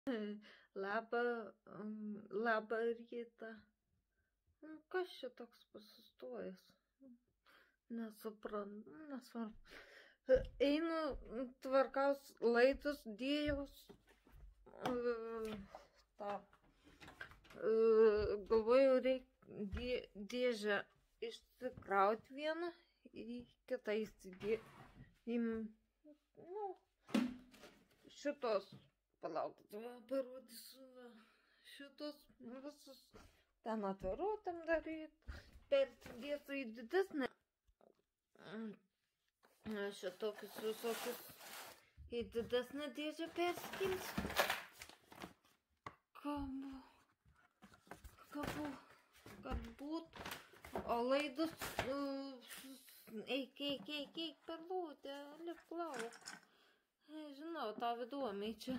Labą rytą. Kas čia toks pasustojęs? Nesvarbu. Einu tvarkaus laidus, dėjaus. Galvoju, reikia dėžę išsikrauti vieną, į kitą įsidėti. Šitos, palaukit, parodysiu, šitos visus ten atviruotam daryti, persidėsiu į didesnę. Šitokius visokius į didesnę dėžę perskilsiu. Kad būtų, o laidus eik per lūdę, lip lauk. Žinau, tau įdomiai čia.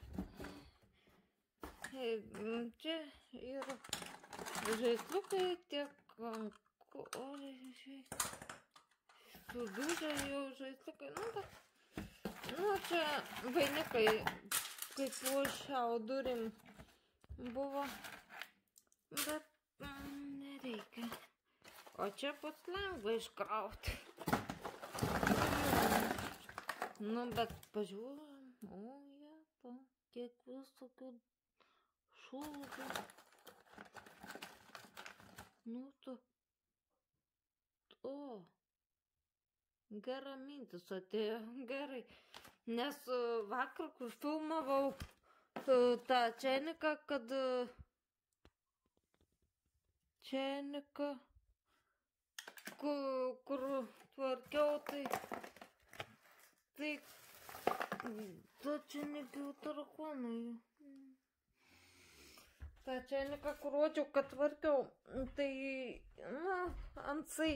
Čia yra žaisliukai, tiek sudužę jau žaisliukai. Čia vainikai, kaip po šiaudurim buvo, bet nereikia. O čia bus lengva iškrauti. Bet pažiūrėjom, kiek visokių šūdų. Gera mintis atėjo, gerai. Nes vakar, kur filmavau tą čeniką, kur tvarkiau, tai tą čeniką tarakonai. Tą čeniką, kur rodžiau, kad tvarkiau, tai, ansai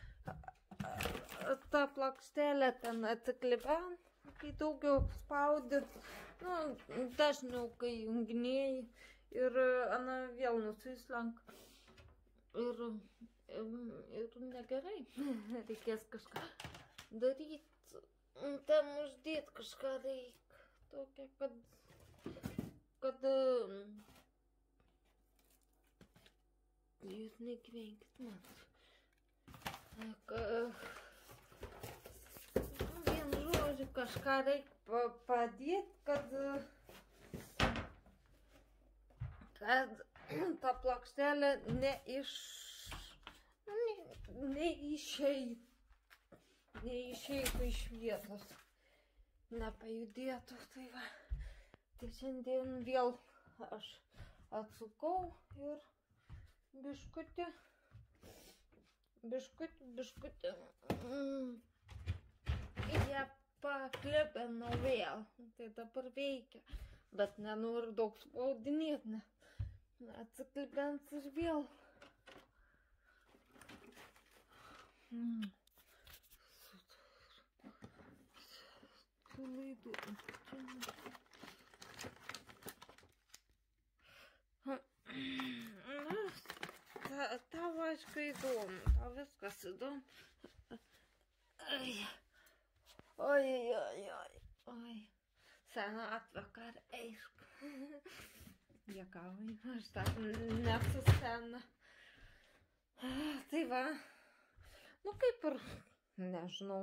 tą plokštelę ten atsiklibent, kai daugiau spaudi, dažniau, kai junginėjai ir ana vėl nusislenk. Ir negerai, reikės kažką daryti, ten uždėti kažką reikia, tokia, kad jūs negyvenkit man. Vienu žodžiu, kažką reikia padėti, kad ta plokštelė neišeitų iš vietos, nepajudėtų. Tai šiandien vėl aš atsukau ir biškutį jie paklibino vėl, tai dabar veikia, bet nenoriu daug spaudinėti, atsiklibins ir vėl. Su laidu. Tau aišku įdomu, tau viskas įdomu. Oi. Senatvė, kar aišku. Juokauju, aš dar nesu sena. Tai va, kaip ir, nežinau.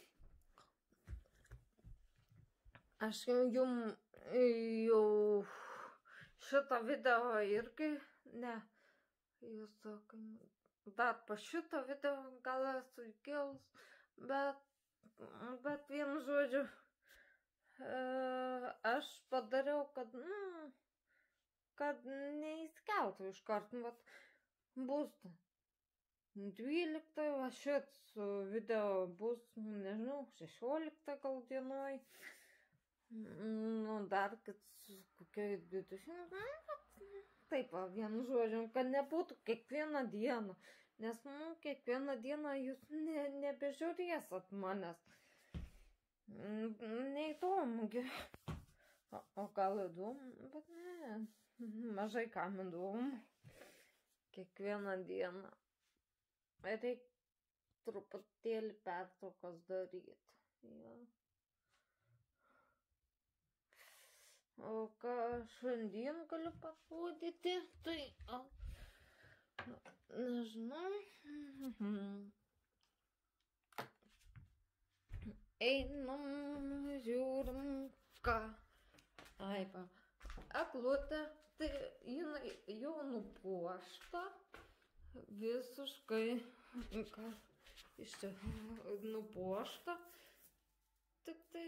Aš jums jau šitą video irgi, jūs sakai, dar po šitą video gal esu įkėlus, bet vienu žodžiu, aš padariau, kad neįskeltų iš karto, bus 12, o šits video bus, nežinau, 16 gal dienoj, dar kokiai 20, taip, vienu žodžiu, kad nebūtų kiekvieną dieną, nes, kiekvieną dieną jūs nebežiūrėsat manęs. Neįdomu, o gal įdomu, bet ne, mažai kam įdomu. Kiekvieną dieną reikia truputėlį pertraukas daryti. O ką šiandien galiu parodyti, tai nežinau. Einam, žiūrim, ką. Ai, va. Eglutė, tai jinai jau nupuošta. Visiškai, ką iš čia nupuošta. Tik tai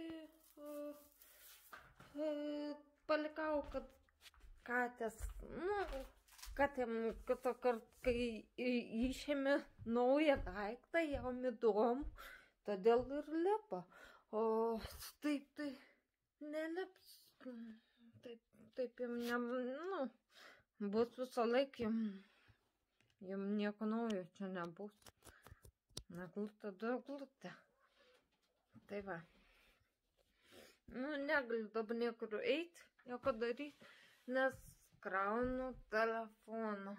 palikau, kad katės, katėm kitą kartą, kai išėmė naują daiktą, jam įdomu, todėl ir lipa. O taip tai nelips, taip jam bus visą laiką, jam nieko naujo čia nebus. Eglutė, du eglutė. Tai va. Negaliu dabar niekur eiti, nieko daryti, nes kraunu telefoną.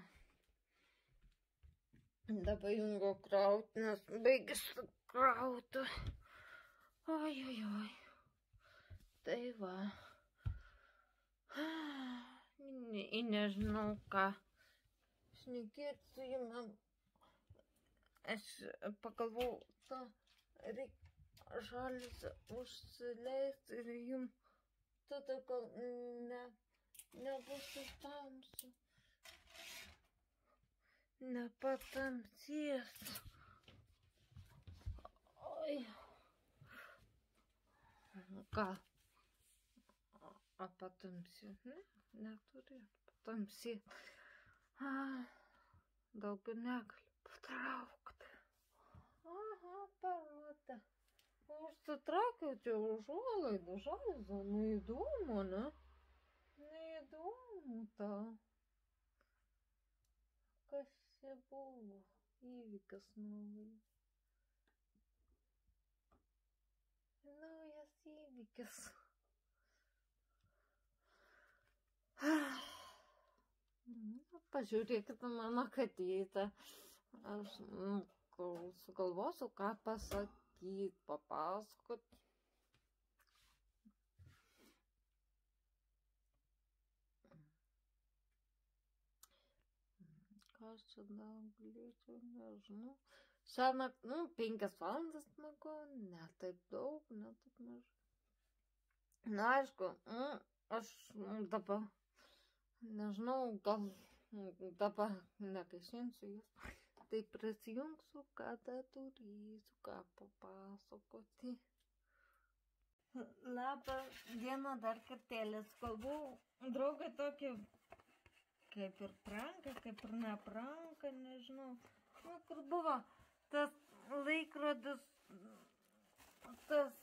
Dabar jungo krauti, nes baigėsi krauti. Oi. Tai va. Nežinau ką šnekėti su jums. Aš pagalvojau, reikia žalius užsileisti ir jums tada gal nebus tamsu. Nepatamsės. Oi. Ką? Patamsės? Ne, neturėtų patamsėti. Daugiau negaliu patraukti. Aha, pamatė. Užsitraukiau čia užuolaidą, žaluzą. Įdomu, ne? Neįdomu tau. Kas čia buvo? Įvykis naujas. Naujas įvykis. Pažiūrėkite mano katytę. Aš sugalvosiu, ką pasakyti, papasakoti. Ką aš čia dar galėčiau, nežinau. Šiąnakt, 5 valandas miegojau, ne taip daug, ne taip mažai. Na, aišku, aš dabar, nežinau, gal dabar negaišinsiu jūs. Tai prisijungsiu, kada turėsiu ką papasakoti. Labą dieną dar kartelės. Kalbų draugai tokį, kaip ir pranką, kaip ir nepranką, nežinau. Kur buvo tas laikrodis, toks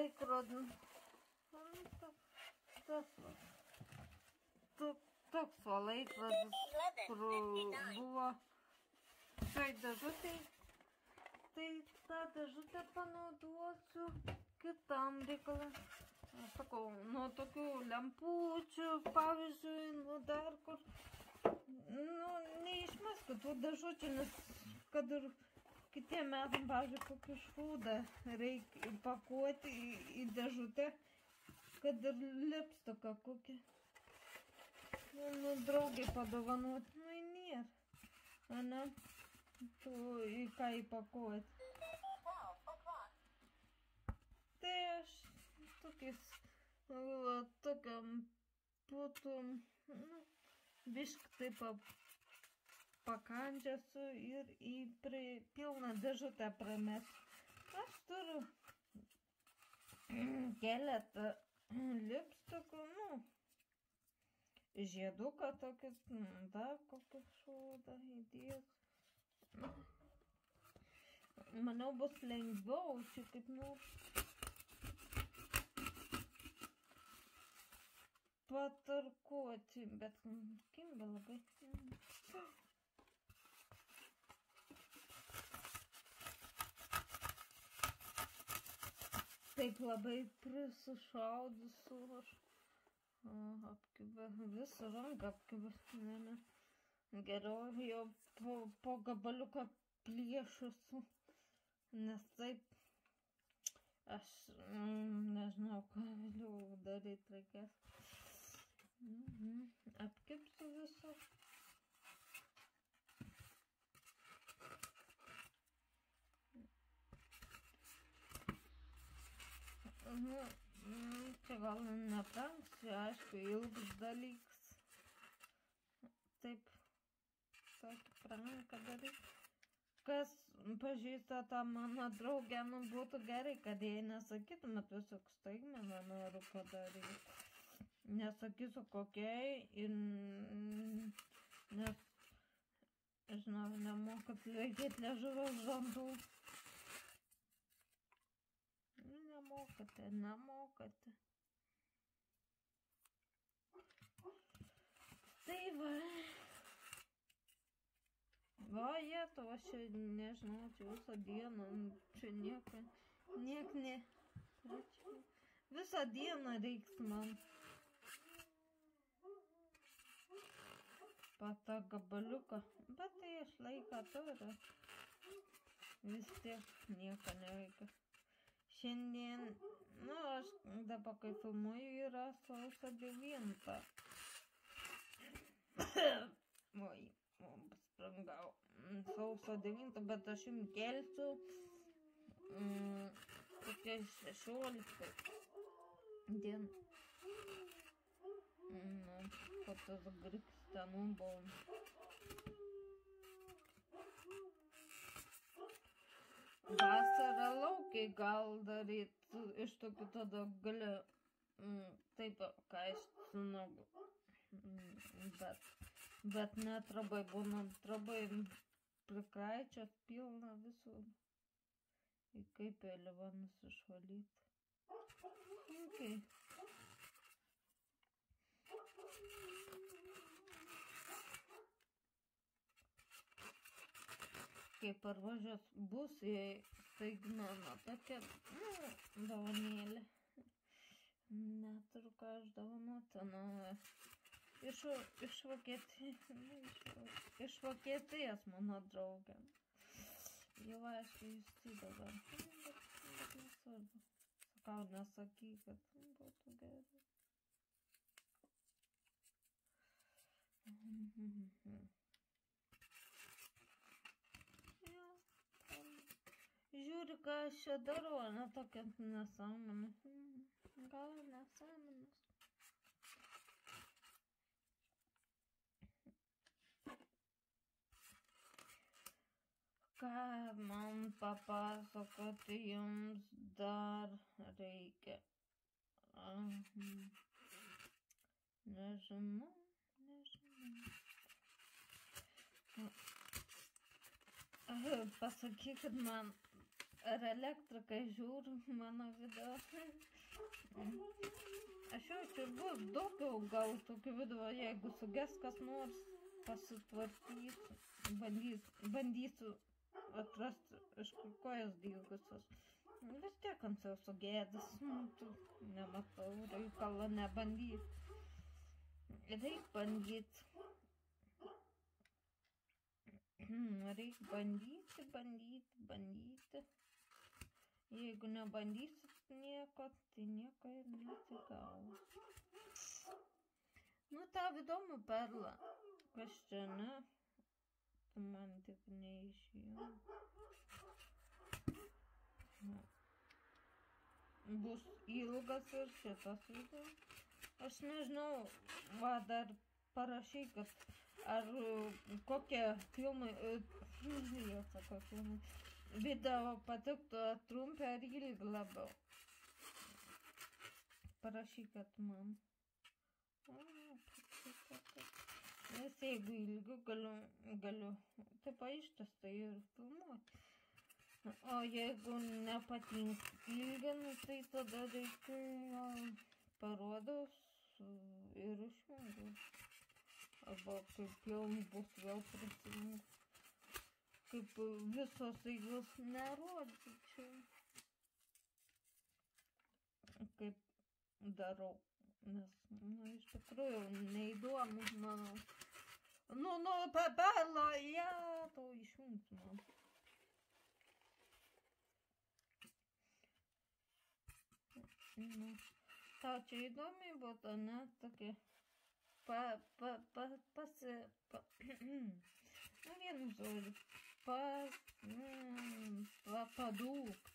laikrodis, kur buvo toj dėžutėj, tai tą dėžutę panaudosiu kitam reikalui. Sakau, nuo tokių lempučių, pavyzdžiui, nuo dar kur. Neišmeskit tų dėžučių, nes kad ir kitiem metam, pavyzdžiui, kokį šūdą reikia pakuoti į dėžutę, kad ir lipstuką kokį. Draugai padovanoti, nėra. Ane, tu į ką įpakuoti. Tai aš tokiam putum, biškį taip pakandžiasiu ir į pilną dėžutę primesiu. Aš turiu keletą lipstukų, žieduką tokį, dar kokį šūdą įdėsiu. Manau, bus lengviau, čia kaip nors patarkuoti, bet kimba labai. Taip labai prisišaudysiu aš. Apkibę, visą ranką apkibę. Geriau jau po gabaliuką pliešusiu, nes taip aš nežinau, ką vėliau daryti reikės. Apkipsiu visą. Čia gal nebrangs, čia aišku ilgas dalykas. Taip, tokį pranką daryti. Kas pažįsta tą mano draugę, nu būtų gerai, kad jai nesakytumėt tiesiog staigmeną noriu padaryti. Nesakysiu kokiai, nes, žinau, nemokat laikyti liežuvio žandų. Nemokate. Tai va. Va, to aš čia nežinau, čia visą dieną, čia niek ne. Visą dieną reiks man. Patą gabaliuką, bet tai aš laiką turiu. Vis tiek nieko neveikia. Šiandien, nu, aš dabar kai filmuoju yra sausio 9. Oi, sprangau. Sausio 9, bet aš jums kelsiu kokia 16 dieną. Nu, po tas grikstenų buvom. Vasarą laukiai gal daryt, iš tokių tada gali taip kaišti su nagu. Bet netrabai būna, trabai prikraičias pilna visur. Ir kaip vėliava nusišvalyti. Okay. Kai parvažiuos bus, jei staigmena tokia, dovanėlė. Neturiu ką aš dovanoti, iš Vokietijos mano draugė. Jau aišku, jūs dabar, bet nesvarbu. Sakau, nesakyk, kad būtų gerai. Žiūri, ką aš čia darau, ne tokia nesąmonė. Gal nesąmonės. Ką man papasakoti jums dar reikia? Nežinau. Pasakykit man, ar elektrikai žiūri mano video. Aš jaučiu, bus daugiau gal tokių video, jeigu suges kas nors pasitvarkysiu, bandysiu atrasti iš kojas dygusios. Vis tiek ant savo sugėdęs, nematau, reikalo nebandyti. Reik bandyti. Reik bandyti. Jeigu nebandysit nieko, tai nieko ir nesigaus. Nu, tą įdomų perlą. Kas čia, ne? Man tik neišėjo. Bus ilgas ir šitas video. Aš nežinau, va dar parašykit, ar kokie filmai, video patiktų trumpi ar ilgi labiau. Parašykit man. Nes jeigu ilgiu galiu taip ištęstai ir filmuoti. O jeigu nepatinka ilginu, tai tada reikia parodos ir išjungiu. Arba kaip jau bus vėl prisimenu. Kaip visos eigos nerodyčiau. Kaip darau. Nes, iš tikrųjų, neįdomu, manau. Perla, to išjungti man. Tau čia įdomiai būtų, ne? Tokia nu vienu žodžiu, padūkt,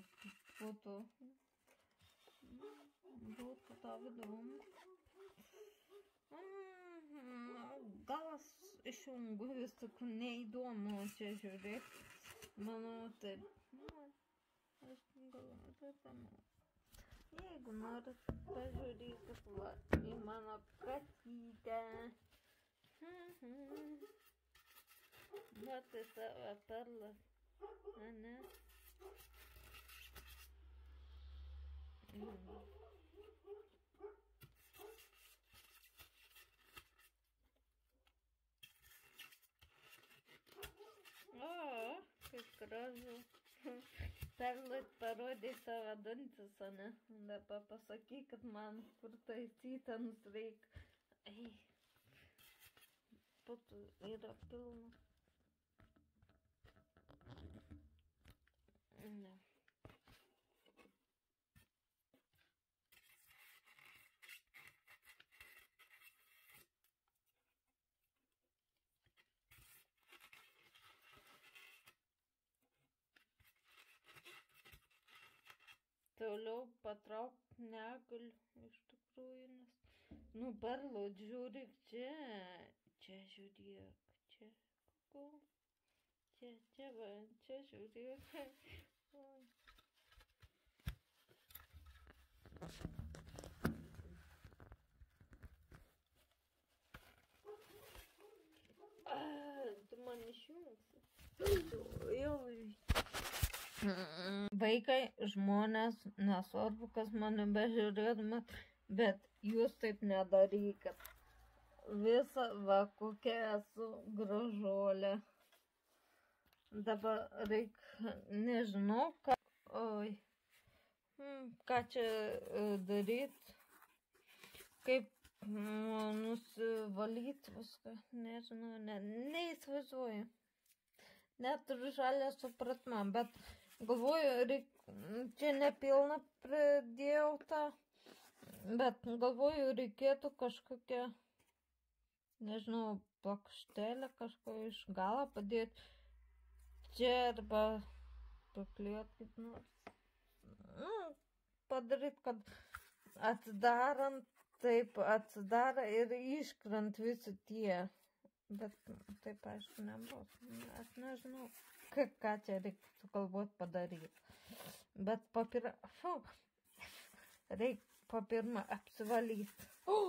būtu tā vidoma. Galas šungu vis tik neįdomu čia žiūrėt. Manau, taip. Aš galvoju, jeigu norit pažiūrėkit va į mano katytę. Va tai savo perlas, ane? O, kaip gražu. Perlas parodė savo dantis, ane? Dabar pasakykit man, kur taisytams reik. Ei, putų yra pilna. Ne. Toliau patraukt negaliu, iš tikrųjų, nes, nu, Perlo, žiūrėk čia žiūrėk, čia, kokau, čia va, čia žiūrėk. Tu man išjungsi. Jau. Vaikai, žmonės, nesvarbu, kas mane bežiūrėtumėt, bet jūs taip nedarykit. Visa va, kokia esu gražuolė. Dabar reik, nežinau, ką čia daryt, kaip nusivalyti viską, nežinau, neįsivaizduoju. Neturiu žalę supratimą, bet galvoju, čia nepilną pridėjau tą, bet galvoju, reikėtų kažkokią, nežinau, plokštelę kažko iš galo padėti čia arba priklijuoti kaip nors. Padaryti, kad atsidarant, taip atsidara ir iškrant visi tie. Bet taip, aišku, nebus. Aš nežinau, ką čia reiktų galvoti padaryti. Bet reik papirma apsivalyti.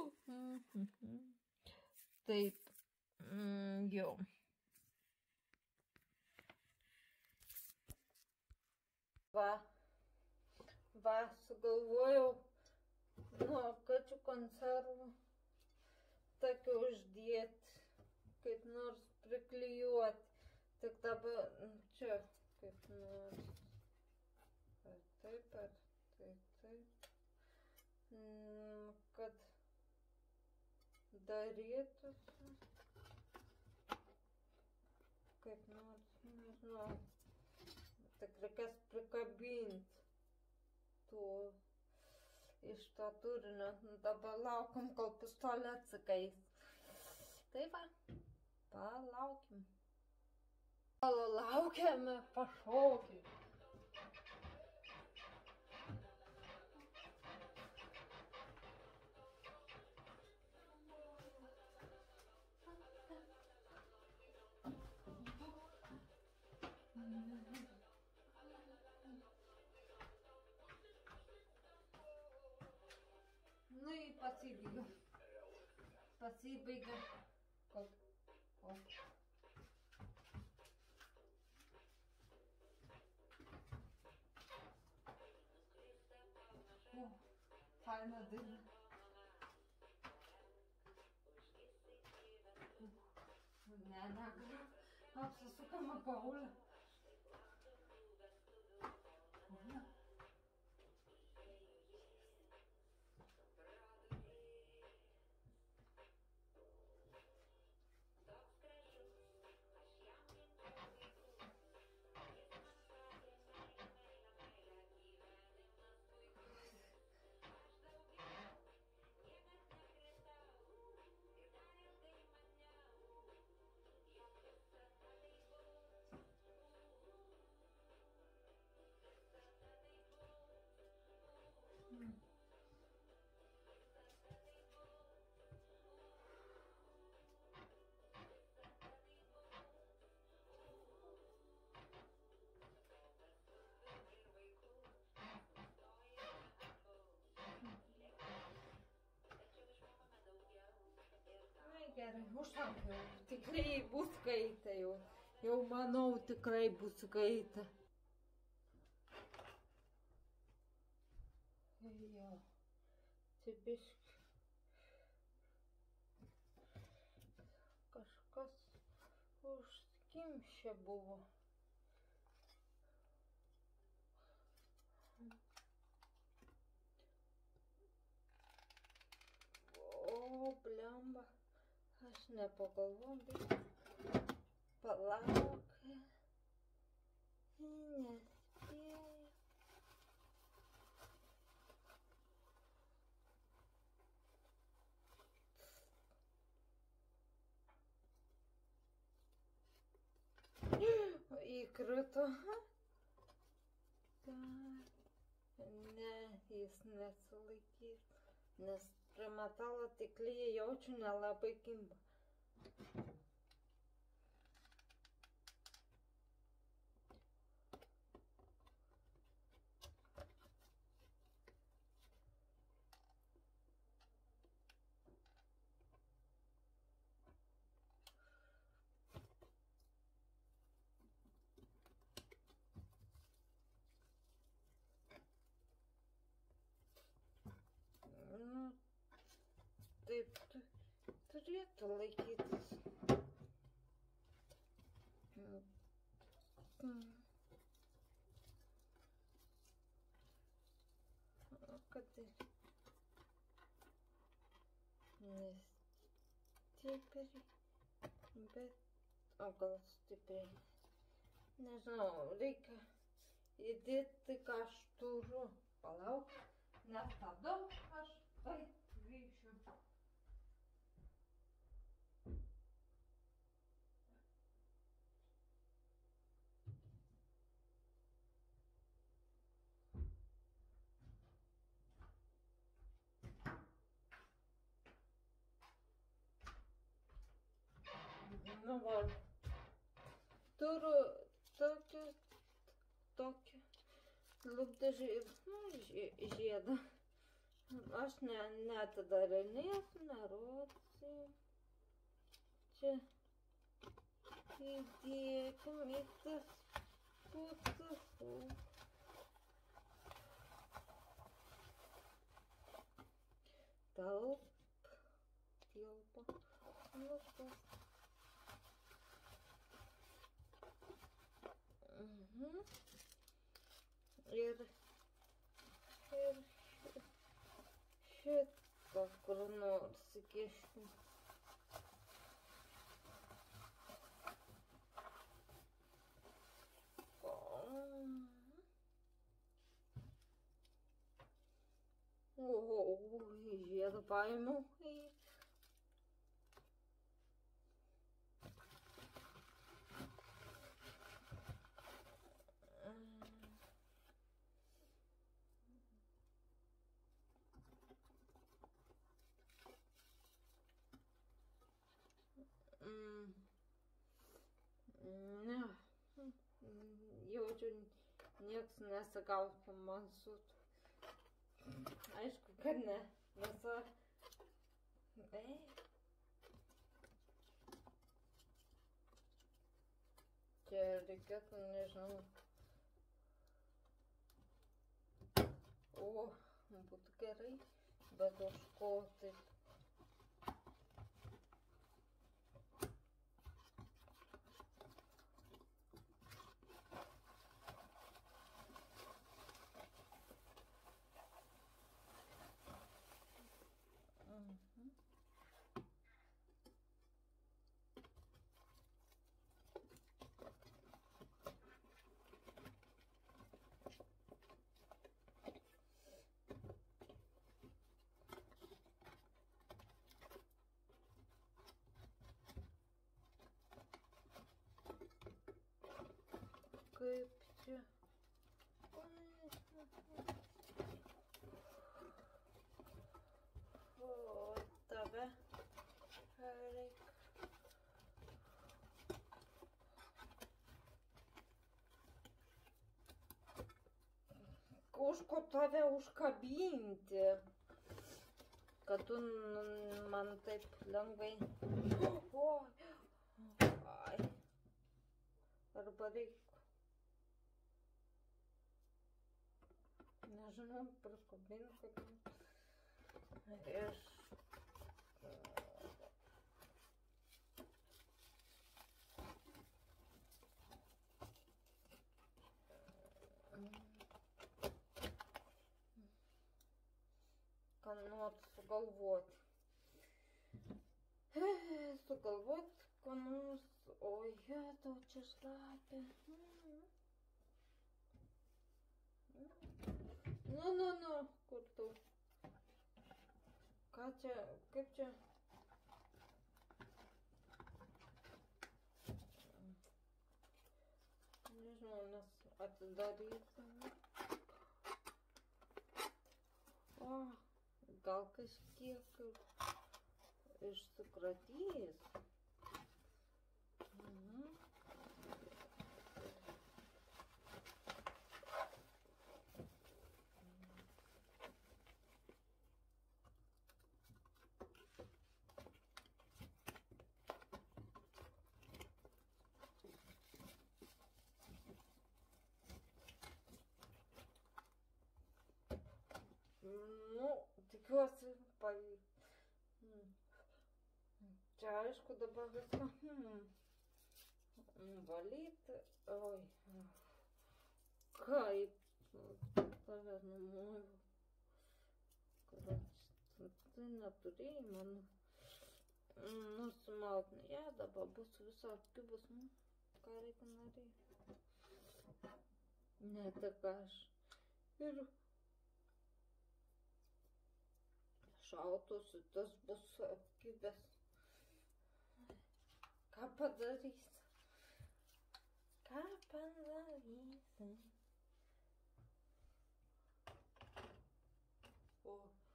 Taip, jau. Va, sugalvojau nuo kačių konservų tokį uždėti. Kaip nors priklijuoti, tik dabar čia kaip nors, taip, kad darytųsi, kaip nors, nežinau, tik reikės prikabinti iš to turinio, dabar laukiam, kol pistolė atsikais. Tai va. Palaukim. Laukiame, pašokim. Nu, pasibaigia. Faina daina. Negaliu. Apsisukama kaulė. Gerai, užsampiau. Tikrai bus kaita jau. Jau manau, tikrai bus kaita. Jo, čia biški. Kažkas užkimšę buvo. O, blemba. Aš nepagalvojau, bet palauk. Nespėjau. Įkrito. Ne, jis nesilaikys, nes prie metalo tiklyje jaučiu nelabai kimba. Nu, taip turėtų laikytis. Kad ir nestipriai, bet, o gal stipriai. Nežinau, reikia įdėti, ką aš turiu. Palauk, nestabdau, aš tai grįšiu. Nu, va, turiu tokį lūpdažį ir žiedą. Aš neatidarinėsiu, nerodysiu. Čia įdėkim į tas putas. Tilpa. Viskas. Ir šitą kur nors įkiškim. Žiedą paėmiau. Ne, jaučiu, nieks nesigautų man su. Aišku, kad ne, nes čia reikėtų, nežinau. O, būtų gerai, bet už ko taip. Kaip čia? O, tave reikia. Kažko tave užkabinti. kad tu man taip lengvai. Oi. Ai. Arba reikia. Nežinau, praskubinu kaip. Ir ką nors sugalvoti. Sugalvoti, ką nors. O jetau, čia šlapia. Nu, kur tu? Ką čia, kaip čia? Nežinau, nes atidarysim. O, gal kažkiek išsikratys. Nu, tikiuosi pavyks. Čia aišku dabar viską valyti. Oi, kaip tave numoju. Tai neturėjai man nusimaut. Ja, dabar bus visą apkibus. Ką reikia norėti. Ne tik aš. Ir šautusi, tas bus apkibęs. Ką padarysi? Ką padarysi? O.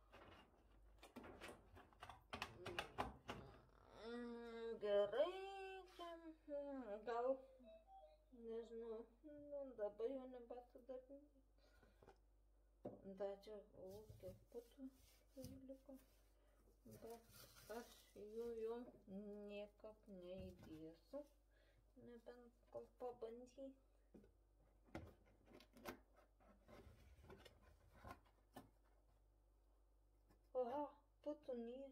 Gerai, gal, nežinau, dabar jau nebetidarysiu. Da čia, kiek putų liko. Bet aš jų niekaip neįdėsiu, nebent kol pabandyti. Oha, putų nėra.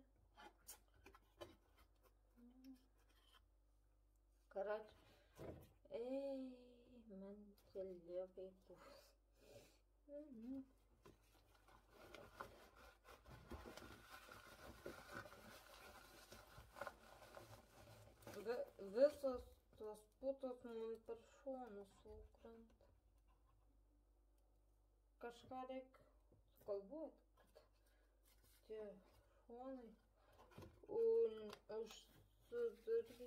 Karač, man čia liepai bus. Visos tos putos man per šonus sukrenta. Kažką reikia sugalvoti, kad tie šonai užsidaryti.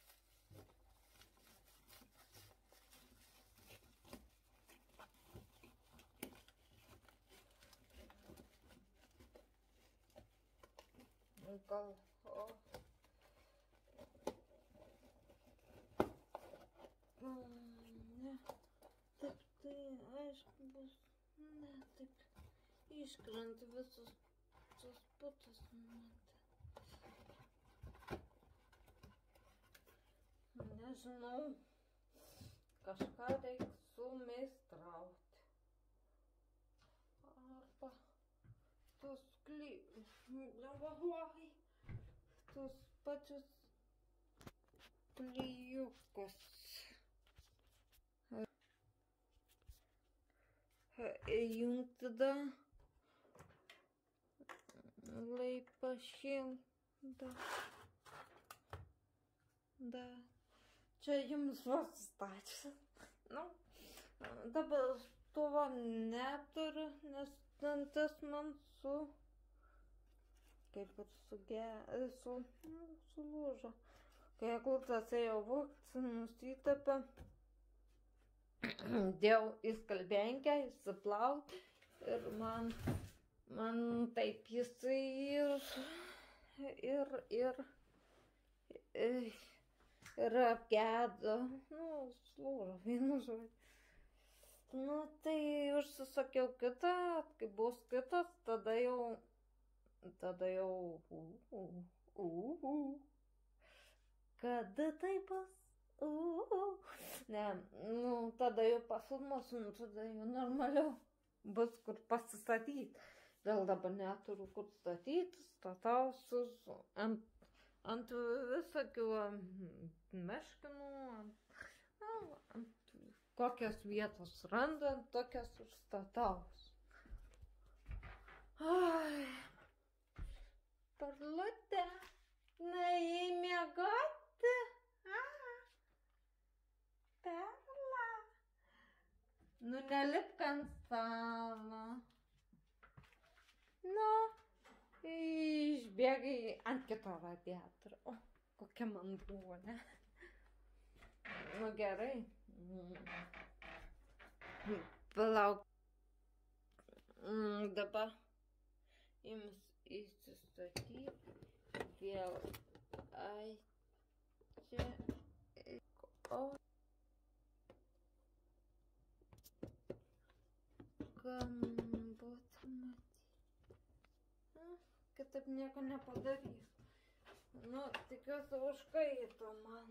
Gal, ne, taip tai aišku bus, ne, taip iškrenta visos tos putos, nežinau, kažką reikia sumeistrauti. Arba tos tos pačios klijukus. Įjungti tada, lai pašilda. Da. Čia jums vos stačius. Nu, dabar to neturiu, nes dantis man kaip ir sulūžo. Kai eglutės ėjo vogti, nusitepė, dėjau į skalbiankę, įsiplauti ir man taip jisai ir apgedo, nu, slūžo, vienu žodžiu. Nu, tai užsisakiau kitą, kai bus kitas, tada jau tada jau... Kada tai bus? Ne, nu, tada jau pafilmuosiu, nu, tada jau normaliau bus kur pasistatyti. Vėl dabar neturiu kur statyti, statausiu ant visokių meškinų, ant kokias vietos randant, tokias ir statausiu. Ai, Perlutė, nuėjai miegoti? Perla. Nu, nelipk ant stalo. Nu, išbėgai ant kito radiatorių. O, kokia mandruolė. Nu, gerai. Palauk. Dabar jums įsistatyti vėl. Ai, čia. O. Galbūt matyti. Kitaip nieko nepadarys. Nu, tikiuosi užkaito man.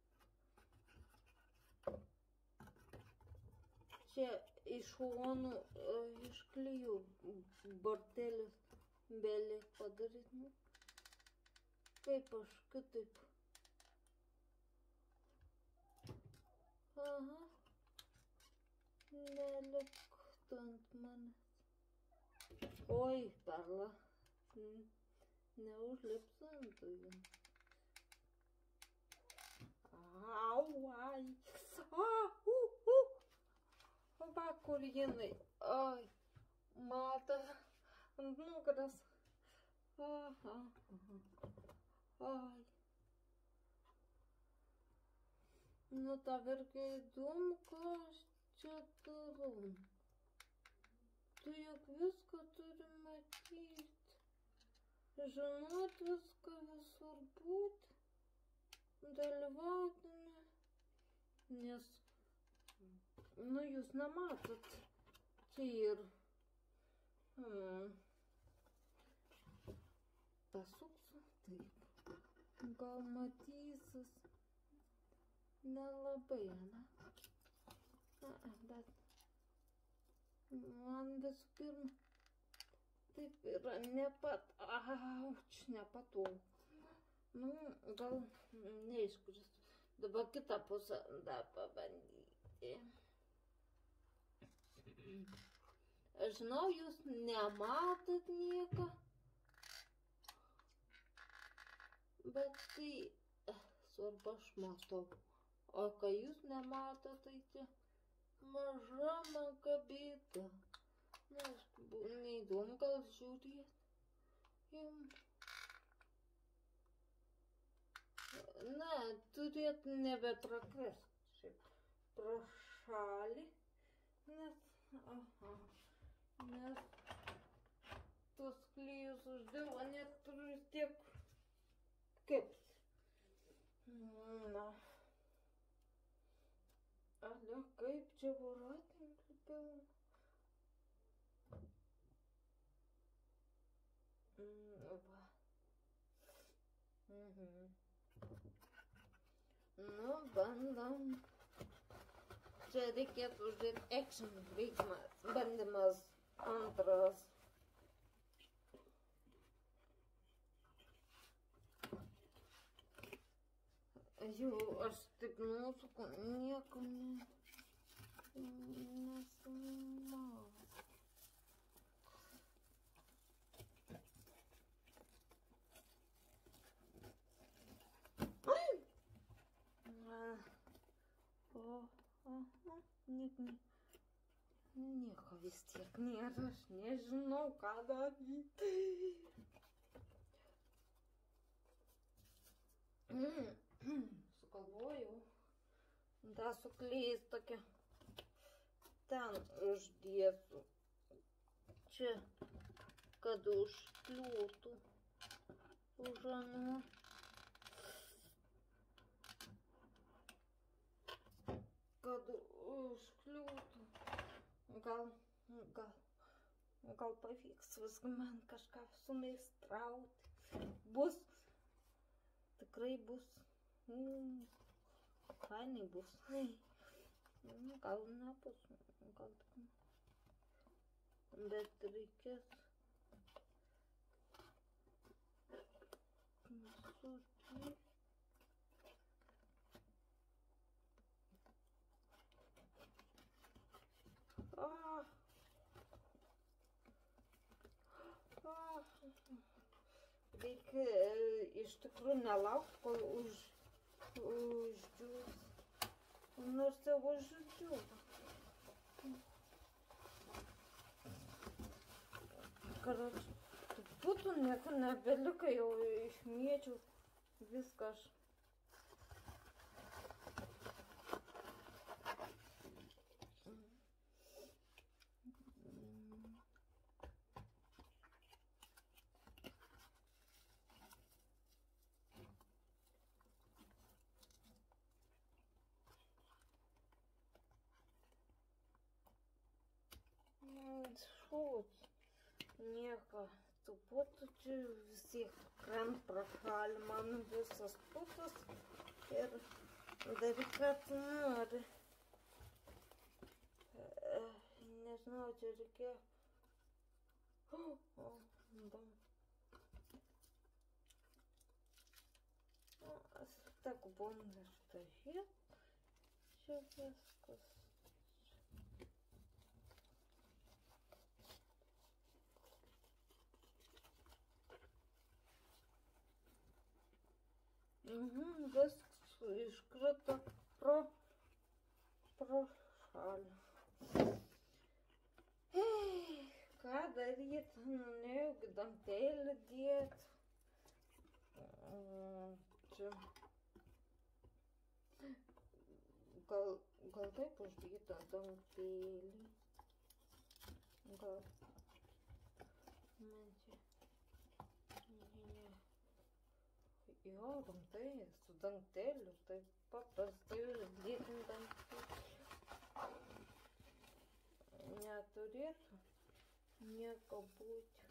Čia iš šonų išklijų bortelius belį padaryti. Nu, kaip aš kitaip. Aha. Nelipk ant manęs. Oi, Perla. Neužlips ant jų. Au, ai. Va, kur jinai. Ai, matas ant nugaras. Ai. Nu, tau irgi įdomu, ką aš čia darau. Tu juk viską turi matyti. Žinot viską, visur būti. Dalyvauti. Nes, nu, jūs nematot. Čia ir pasuksiu. Taip. Gal matysis. Nelabai, ne? Bet man visų pirma taip yra nepatogu. Nu, gal neiškuris. Dabar kitą pusę dar pabandyti. Aš žinau, jūs nematot nieko. Bet tai svarbu aš matau. O kai jūs nematot, tai čia maža menka bėda. Na, neįdomu gal žiūrėt. Na, turėt nebeprakris šiaip pro šalį. Nes tos klijus uždėlą neturiu vis tiek kaip. Na. Ale kaip čia voratinklį pilna. Va. Nu, bandom. Čia reikėtų uždėti action veiksmas. Bandymas antras. Jau aš taip nusuku, nieko nesimau. Nieko vis tiek nėra, aš nežinau, ką daryti. Sugalvojau. Da suklijais tokia. Ten uždėsiu. Čia, kad užkliūtų. Už ano. Kad užkliūtų. Gal gal pavyks viską man kažką sumeistrauti. Bus, tikrai bus, fainai bus. Gal nebus, gal tik. Bet reikės masuoti. Reikia iš tikrųjų nelaukti, kol uždžiūs. Nors jau uždžiūva. Karoči, būtų nieko nebelika, jau išmėčiau viską aš. Šūt, nieko, tų potučių vis tiek krant prakali man visas putas ir daryk, kad nori. Nežinau, čia reikėjo. Так, бомба стоит. Все вискус. Viskas iškrito pro šalį. Ką daryti? Nejaugi dangtelį dėti. Čia. Gal taip uždėta dangtelį. Gal. Man čia. Ne. Jo, rimtai, su dangteliu, taip paprastai uždėti dangtelį. Neturėtų nieko būti.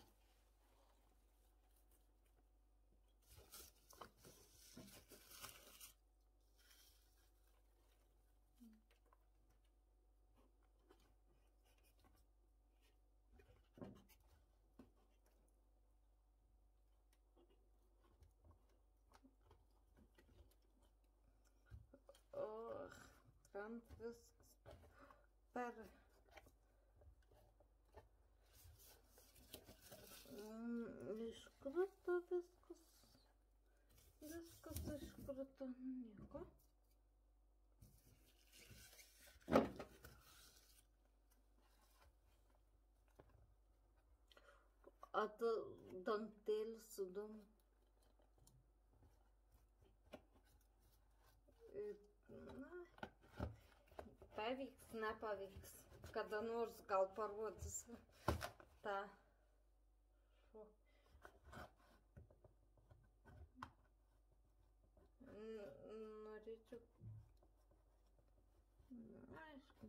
Krant viskas per iškrito viskas. Viskas iškrito. Nieko. A ta dangtelis įdomu. Pavyks, nepavyks. Kada nors gal parodys tą. Norėčiau. Aišku,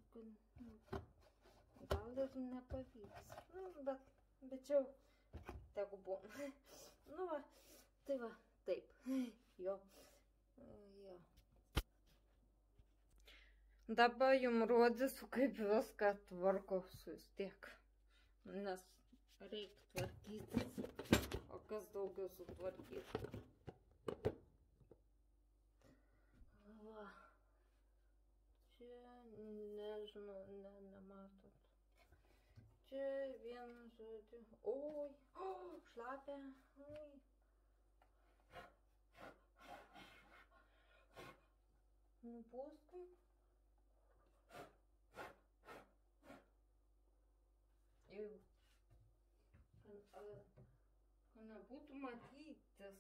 gal ir nepavyks. Bet jau tegu būna. Nu va, tai va, taip. Jo. Dabar jums rodysiu, kaip viską tvarkausi vis tiek, nes reikia tvarkytis, o kas daugiau sutvarkyti. Va, čia nežinau, nematot. Čia vienu žodžiu, oi, šlapia, oi. Nupūskai. Jau. Nebūtų matytis.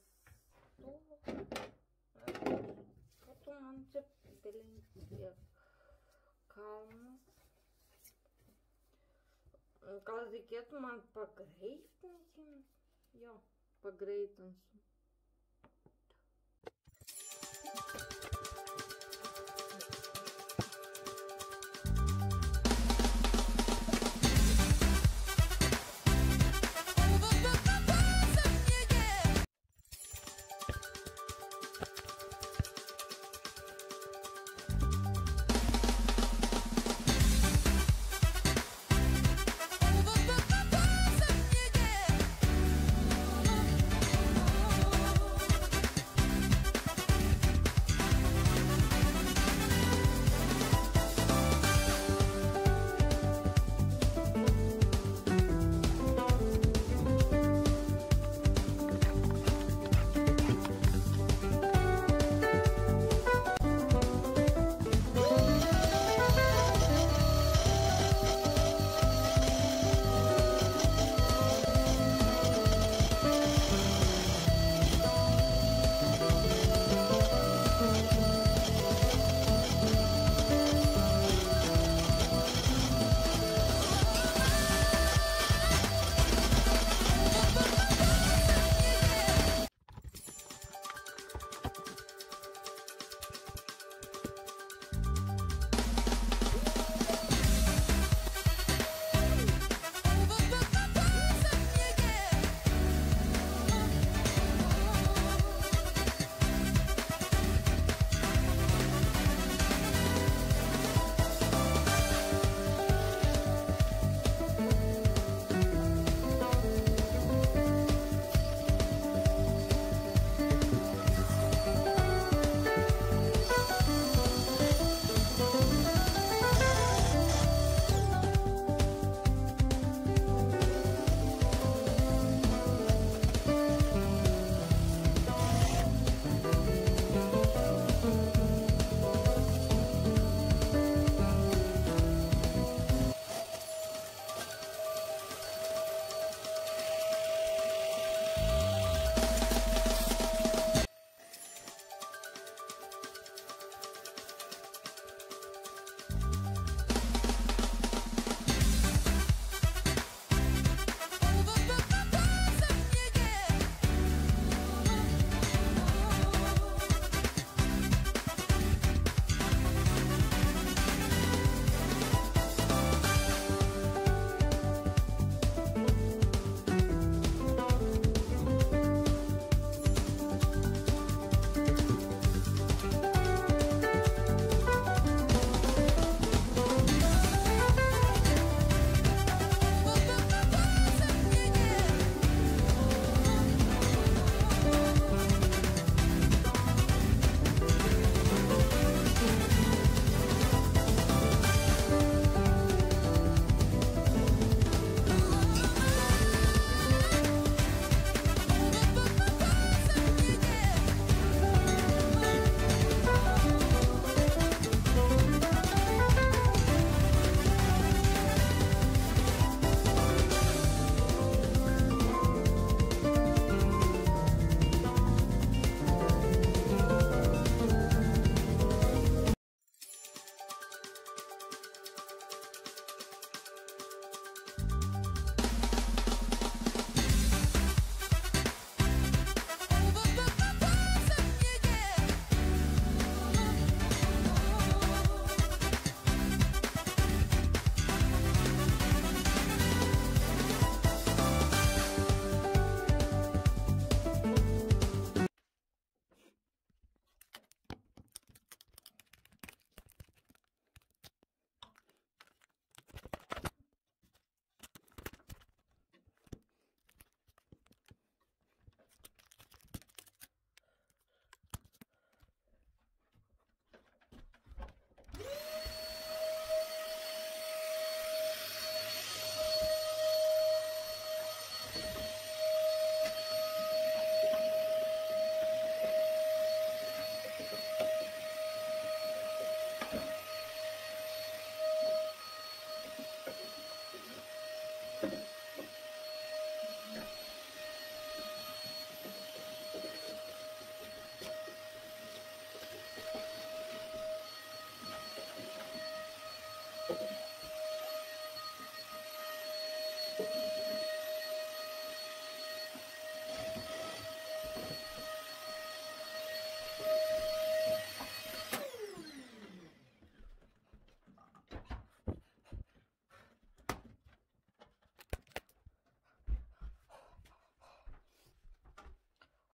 Kad tu man čia belinti kalnas. Gal reikėtų man pagreitinti? Jo, pagreitinsiu.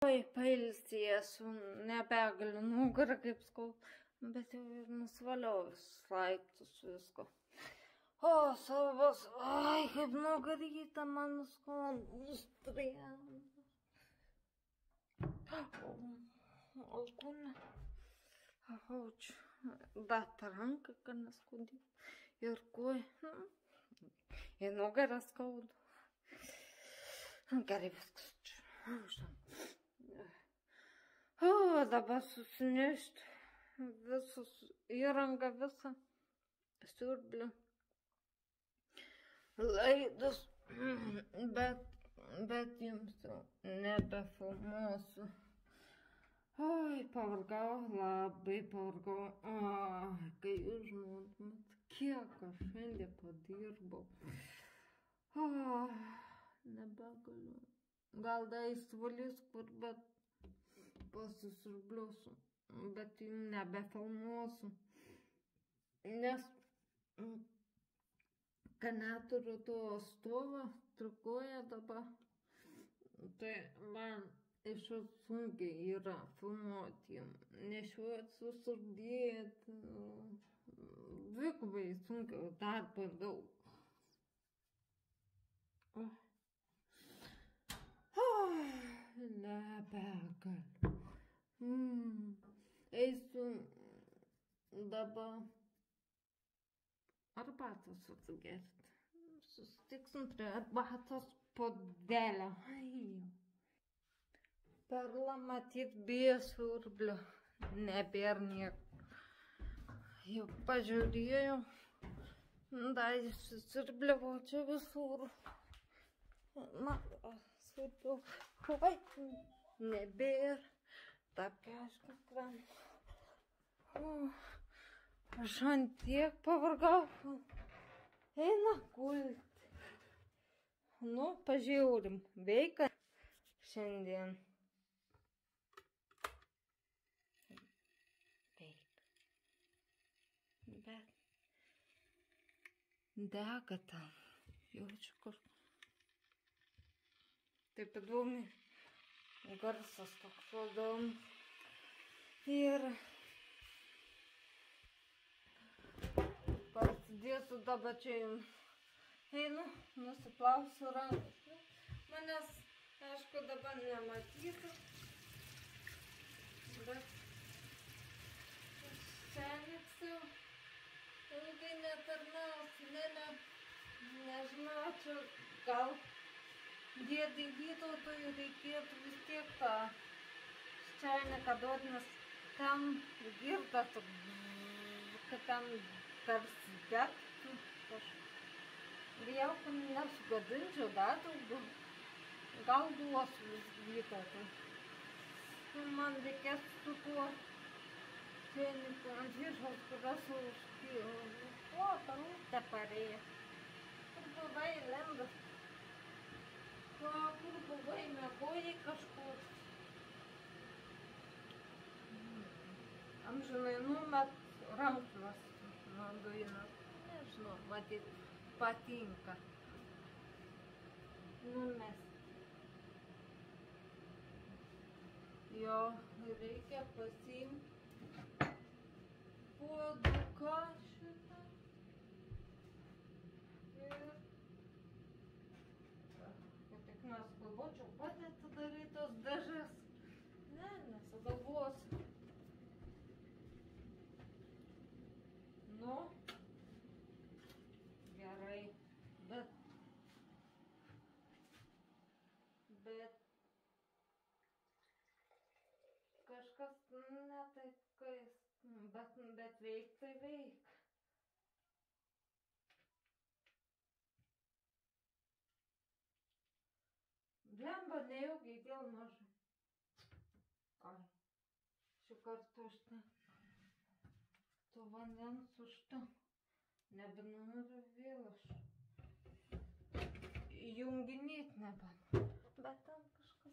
Oi, pailsies un nebegaliu nugara kaip skauda, bet jau ir nusvaliau visus laiptus visko. O, savas, ai, kaip nugaryta man skauda. Alkūnė. Auč. Bet ranka, kad neskaudė. Ir koja. Ir nugarą skauda. Gerai viskas čia. O, dabar susinešti visus įrangą visą. Siurblių. Laidus. Bet jums jau nebefilmuosiu. Oi, pavargau, labai pavargau. Ai, kai jūs žinotumėt, kiek aš šiandien padirbau. Nebegaliu. Gal da įsivalys kur, bet pasisiurbliuosiu. Bet jums nebefilmuosiu. Nes, kad neturiu to stovo, trikoja dabar. Tai man iš sunkiai yra filmuoti, nešiuot, susurdėti, dvigubai sunkiau, darbo daug. Nebegaliu. Eisiu dabar arbatos atsigerti. Susitiksim prie arbatos puodelio. Perla matyt bijo siurblio, nebėr nieko. Jau pažiūrėjau, dar susirbliavo čia visur. Siurbliau, oi, nebėr, tapkešką kram. Aš ant tiek pavargau, eina gulti. Nu, pažiūrim, veikia šiandien. Bet dega tam, jaučiu kur. Taip įdomi, garsas toks įdomi. Ir prasidėsiu dabar čia jums. Einu, nusiplausiu rankas. Manęs, aišku, dabar nematysiu. Bet seniksiu. Ilgai netarnausiu, nežinau, čia gal dėdai Vytautui reikėtų vis tiek tą čainiką duoti, nes ten girda, kad ten tarsi degtų. Bijau, kad nesugadinčiau dar daugiau. Gal duosiu vis Vytautui. Man reikės su tuo čainiku ant viršaus, kurios užkyla. O, tarūtė parėjo. Kur buvai, Lenda? Kur buvai, mėgojai kažkur? Amžinai numet ranklas man duinas. Nežinau, matyt, patinka. Numest. Jo, reikia pasiimti puoduką šitą. Ir kad tik nesugalvočiau pati atidaryti tos dėžės. Ne, nesugalvosiu. Nu, gerai, bet kažkas ne taip, bet veik tai veik. Blemba, nejaukiai vėl mažai. Ai, šį kartą užtenka. To vandens užtenka. Nebenoriu vėl aš junginėt nebenoriu. Bet ten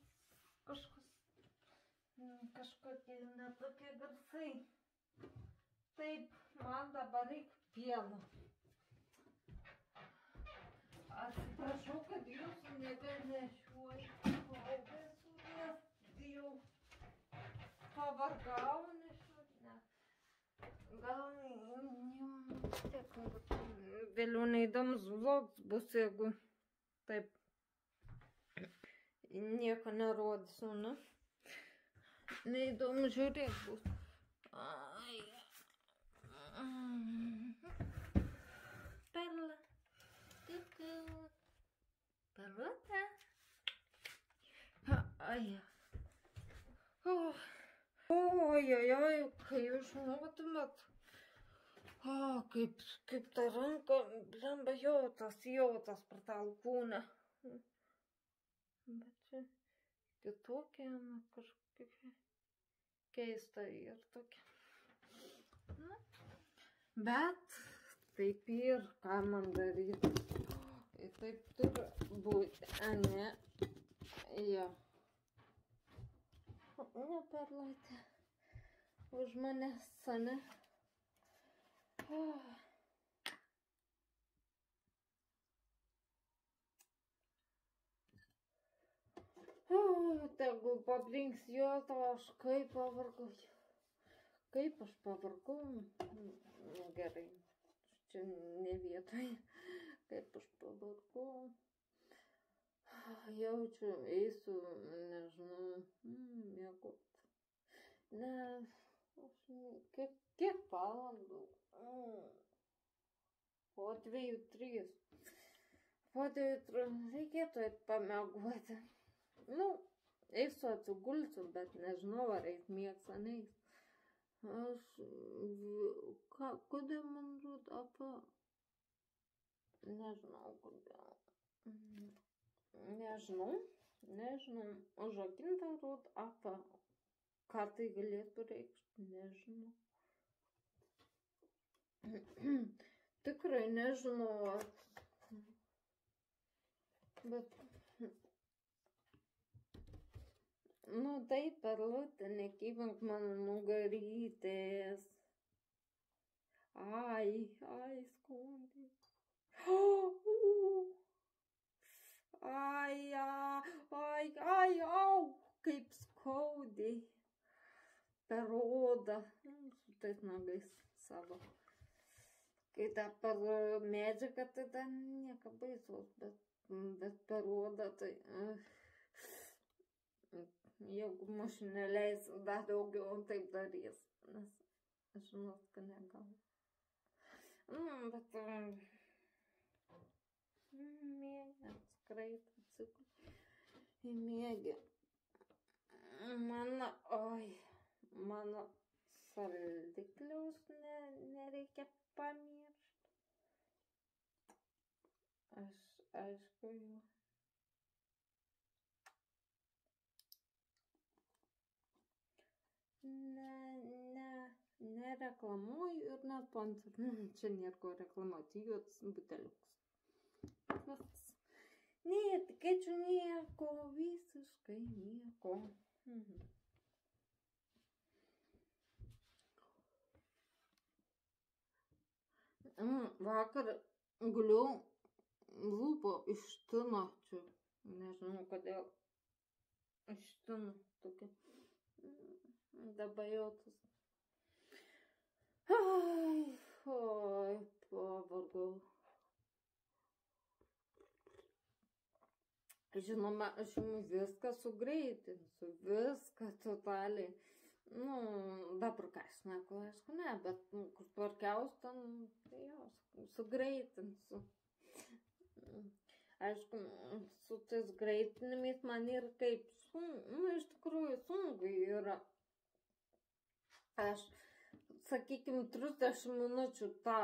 kažkokie netokie garsai. Taip, man dabar reikia pieno. Atsiprašau, kad jūsų nebenešiuoju. Nes jau pavargau, nežinau, ne. Gal tiek, vėliau neįdomus vlogs bus, jeigu taip nieko nerodysiu, ne? Neįdomu žiūrėk bus. Ai. Perla. Perlutė. Ai. Oi, kai jūs žinotumėt, kaip ta ranka, blemba, jautas per tą kūną. Bet čia kitokia, kažkokia keista ir tokia. Bet taip ir, ką man daryti. Taip turi būti, ne? Jo. Ne, Perlaitė. Už manęs, ne? Tegul paplinks jo, to aš kaip pavargau. Kaip aš pavargau? Gerai, čia ne vietoj. Kaip aš pavargau. Jaučiu, eisiu, nežinau, mėgot. Ne, kiek valandų? Po 2-3. Po 2-3 reikėtų pamėgoti. Nu, eisiu atsigulsiu, bet nežinau, ar eit mėgs, ar neis. Aš, kodėl man rūd apa? Nežinau, kodėl. Nežinau. Užrakinta rūd apa. Ką tai galėtų reikšti, nežinau. Tikrai nežinau. Bet... Nu, taip, Perlutė, nekybink mano nugarytės. Ai, skundai. Au, kaip skaudai. Per odą. Su tais nagais savo. Kai ta per medžiagą, tai ten nieko baisaus, bet per odą, tai... Jeigu mus neleis dar daugiau, taip darys, nes aš žinot, kad negaliu. Bet mėgė, skraip, atsikui į mėgį. Mano saldikliaus nereikia pamiršti. Aš, aišku, jau. Nereklamuoju ir nesponsoriu. Čia nėra ko reklamuoti, juos buteliukus. Viskas. Netikėčiau nieko, visiškai nieko. Vakar guliau, lūpo ištino čia. Nežinau, kodėl ištino tokia. Dabar jautus. Oi, pavargau. Žinoma, aš jums viską sugreitinsiu, viską totaliai. Nu, dabar ką aš neku, aišku, ne, bet kur tvarkiaus, ten jos sugreitinsiu. Aišku, su tais greitinimais man ir kaip, iš tikrųjų, sunku yra. Aš, sakykime, 30 minučių tą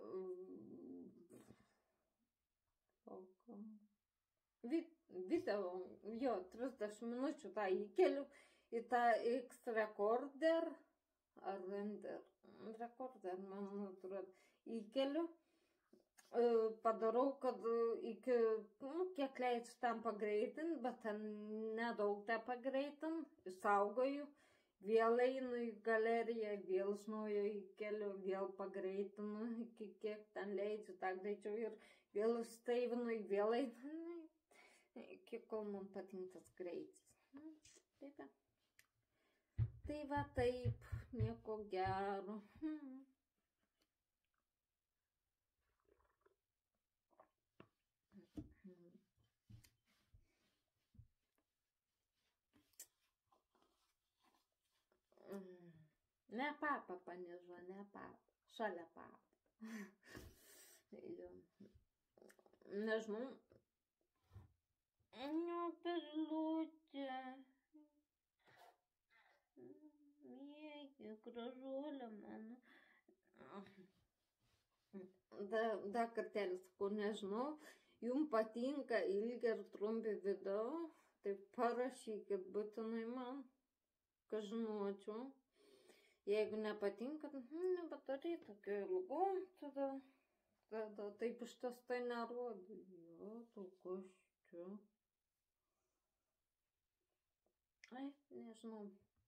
video, jo, 30 minučių tą įkeliu į tą X-Recorder, ar Recorder, man atrodo, įkeliu. Padarau, kad iki, kiek leidžiu tam pagreitinti, bet ten nedaug tą pagreitinti, išsaugoju, vėl einu į galeriją, vėl iš naujo įkeliu, vėl pagreitinu, iki kiek ten leidžiu tą greičiau ir vėl išsteivinu, vėl einu, iki kol man patinka tas greitis. Tai va taip, nieko gero. Ne papa panižo, ne papa. Šalia papa. Nežinau. Perliutė. Mėgi, gražuolė mano. Dar kartelį sakau, nežinau. Jums patinka ilgi ir trumpi video, tai parašykit būtinai man, kad žinočiau. Jeigu nepatinka, nebadaryt tokių ilgų, tada taip ištestai nerodai. Jo, tu kas čia. Ai, nežinau.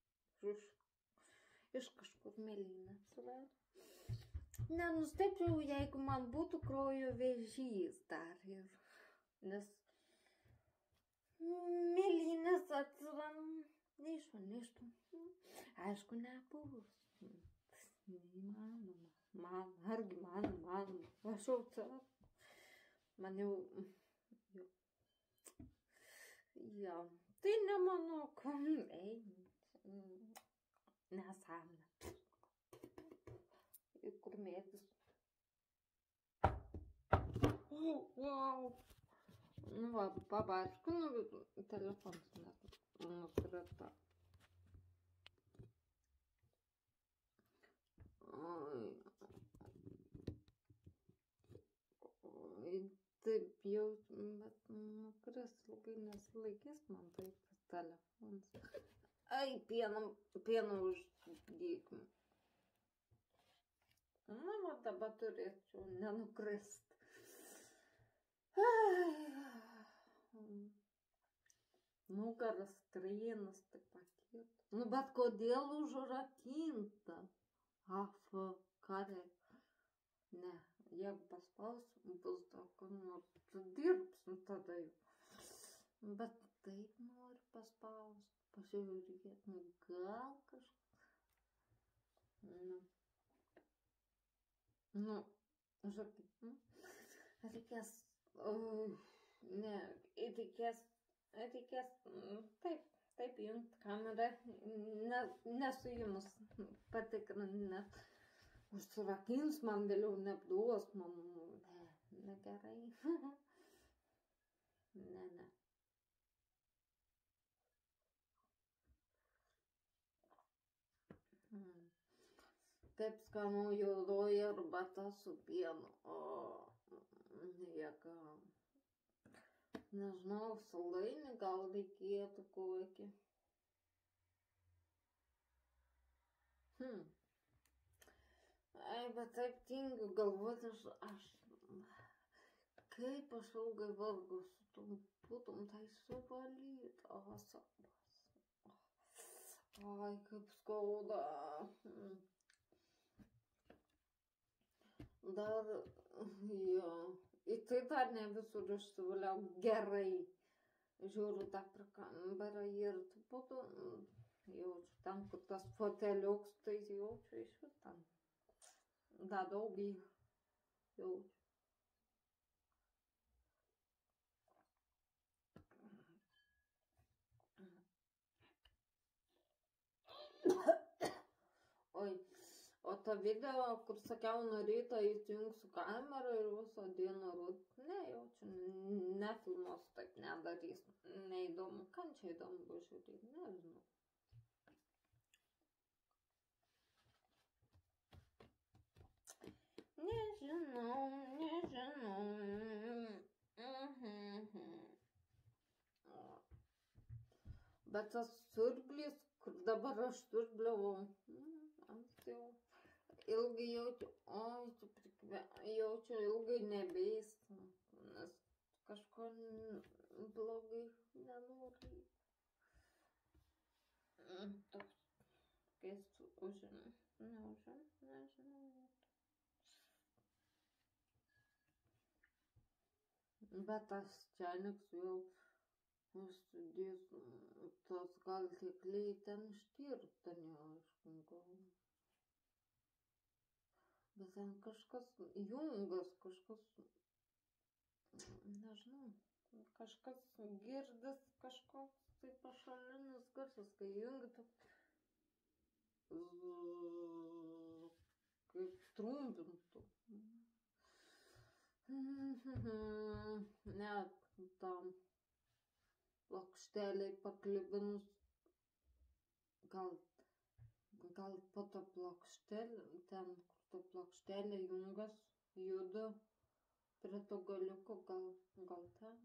Iš kažkur mėlyną atsirado. Nenustebčiau, jeigu man būtų kraujo vėžys dar ir. Nes mėlynės atsiranda. Neištų. Aišku, nebus. Neįmanoma. Man, argi man. Aš jau čia. Man jau. Jo. Tai ne mano kamai. Nesąmonė. Kur mėtis. Wow. Nu va, pabarškiu, telefonas net nukrita. Taip jau, bet nukris ilgai nesilaikys man taip telefonas. Ai, pieną uždėkim. Na, va dabar turėčiau nenukrist. Nugaras, krienas, taip pakėt. Nu, bet kodėl užrakinta? Kare. Ne, jeigu paspausiu, bus daug, nors dirbsim tada jau. Bet taip noriu paspausti. Pasižiūrėt, gal kažkas. Nu, žakit, reikės, ne, reikės, taip jungti kamerą, nesujimus patikrinti, nes užsirakins man vėliau neapduos, man, negerai, ne. Kaip skanu juodoji arbata su pienu. O, jėga. Nežinau, salainį gal reikėtų kokį. Ai, bet taip tingiu galvoti, kaip aš ilgai vargu su tom putom tai suvalyt. Ai, kaip skauda. Dar, jo, į tai dar ne visur išsivaliau gerai. Žiūriu tą prakambarą ir tu būtų, jaučiu tam, kur tas foteliuks, tai jaučiu iš vis tam. Da daug jaučiu. Oi. O tą video, kur sakiau, nuo ryto įsijungsiu kamerą ir visą dieną rodyti, nejaučiu, nefilmuosiu, taip nedarysiu, neįdomu, kam čia įdomu bus žiūrėti, nežinau. Bet tas siurblys, kur dabar aš siurbliavau, anksčiau. Ilgai jaučiu, jaučiu ilgai nebeįstu, nes kažko blogai nenori. Toks keistų nežinau. Bet tas čainik su jau Studijos tos gal tiekliai ten ištirta, neaišku, gal. Bet ten kažkas, jungas, kažkas, nežinau, kažkas girdis, kažkoks tai pašalinis garsas, kai jungi toks kaip trumpintų. Net tam plokšteliai paklibinus, gal po to plokštelė, ten kur to plokštelė jungas juda prie to galiuko, gal ten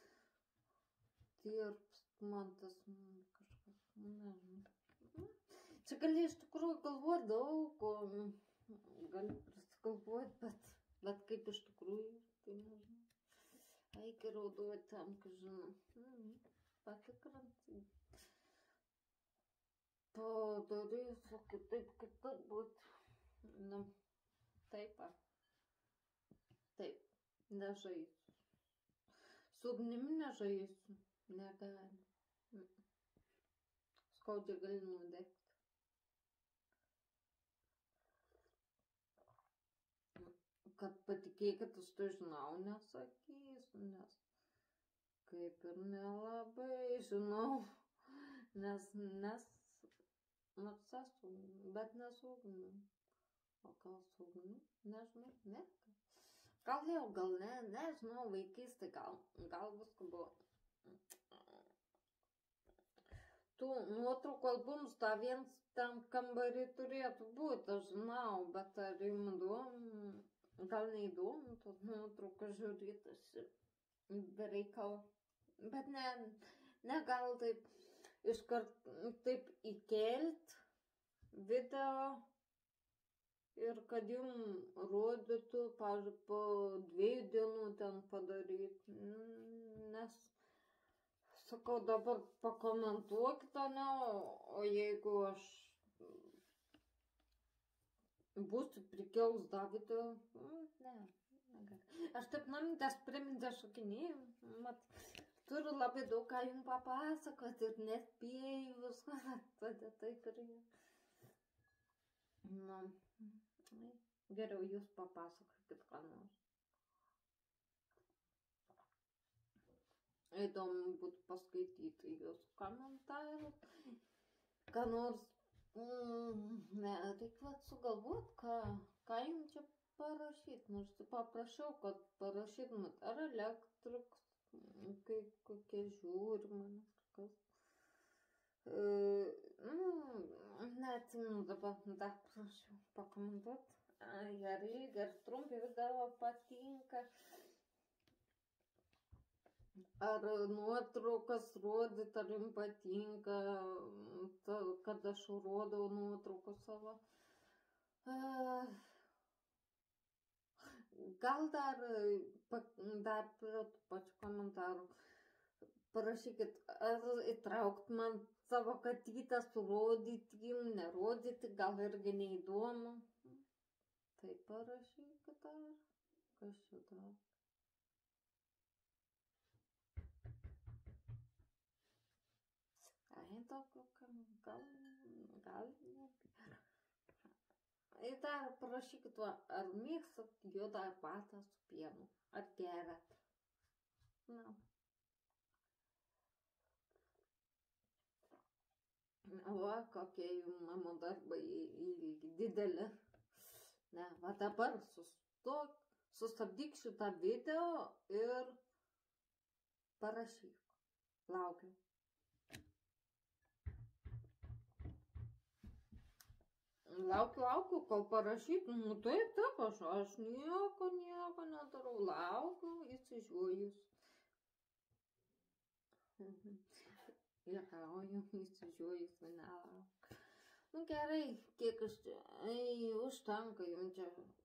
tirpst man tas kažkas, nežinau. Čia gali iš tikrųjų galvoti daug, gali prisigalvoti, bet kaip iš tikrųjų, tai nežinau. Reikia raudoti tam, kad žinau. Patikrinti. Padarysiu kitaip būt. Nu, taip. Taip, nežaisiu. Su ugnimi nežaisiu. Negali. Skaudžiai gali nudegti. Kad patikėkit, aš tai žinau, nesakysiu, nes kaip ir nelabai žinau, nes bet nesugniu. O gal sugniu? Nežinau, ne. Gal jau, gal ne, nežinau, vaikystė, gal viską buvo. Tų nuotraukų albumus tą viens tam kambarį turėtų būti, aš žinau, bet ar jums įdomu, gal neįdomu, tos nuotraukas žiūrėtas be reikalo. Bet ne gal taip iškart taip įkelt video ir kad jums rodytų, pavyzdžiui, po 2 dienų ten padaryti, nes sakau, dabar pakomentuokite, ne, o jeigu aš būsiu prikels Davido, ne. Aš taip namintės primintės šokinėjau, mat, turiu labai daug ką jums papasakoti ir nespėjau viską, tada taip ir jau. Na, geriau jūs papasakokit ką nors. Įdomu būtų paskaityti jūsų komentarus, ką nors, reikia sugalvoti, ką jums čia parašyti, nors paprašiau, kad parašytumėt ar elektriks, kaip kokie žiūrimas, kas. Neatsimenu dabar, dar prašiau pakomentuoti. Gerai, trumpi video patinka. Ar nuotraukas rodyti, ar jums patinka, kad aš rodau nuotraukas savo. Gal dar prie tų pačių komentarų parašykit, ar įtraukti man savo katytės, rodyti jums, nerodyti, gal irgi neįdomu. Tai parašykit ar kas čia dar. Gal nebėra. Ir dar parašykit, ar mėgstat juodą arbatą su pienu, ar geriat. Na. Va, kokie jums mano darbai dideli. Ne, va dabar sustabdyk šitą video ir parašyk. Laukiu. Laukiu, kol parašyt, nu taip, aš nieko nedarau, laukiu, įsižiūrėjus. Juokauju, įsižiūrėjus, nelaukiu. Nu gerai, kiek užtenka jums čia